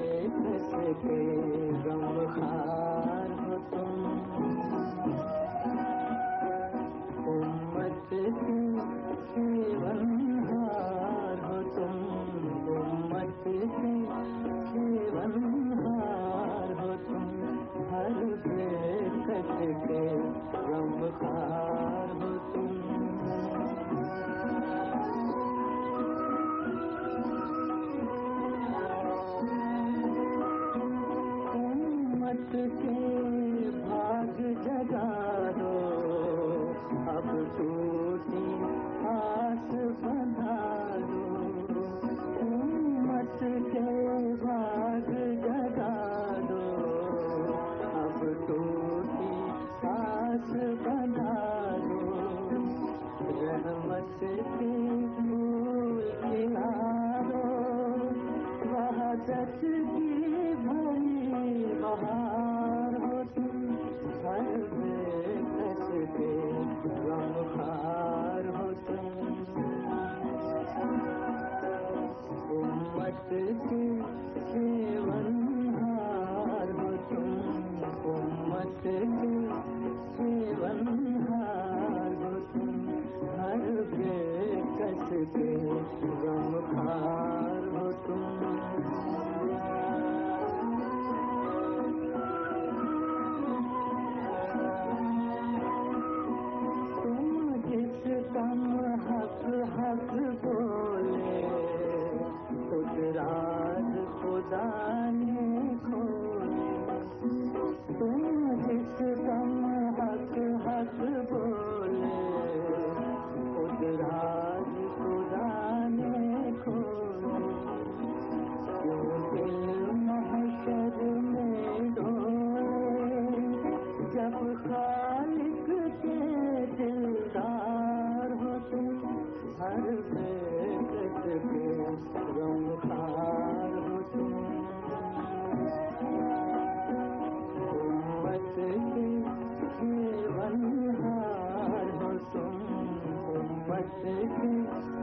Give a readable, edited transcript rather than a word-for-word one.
कसके गमखार हो तुम। उम्मत की जीवनहार हो तुम, उम्मत की जीवनहार हो तुम, हर बेकस के गमखार हो तुम। उम्मत के भाग जगा दो, अब टूटी आस बंधा दो। उम्मत के भाग जगा दो, अब टूटी आस बंधा दो। रहमत की फूल खिला दो, वहदत की भरी बहार हो तुम, हर बेकस के गमखार हो तुम। उम्मत की जीवनहार हो तुम, उम्मत की जीवनहार हो तुम, हर बेकस के गमखार हो तुम। जिस कम हक हक बोले, खुद राज खुदा ने खोले। तुम जिस कम हक हक बोले, खुद राज खुदा ने खोले। क्यों दिल महशर में डोले, जब खालिक के दिलदार हो तुम, हर बेकस के गमखार हो तुम। उम्मत की जीवनहार हो तुम, उम्मत की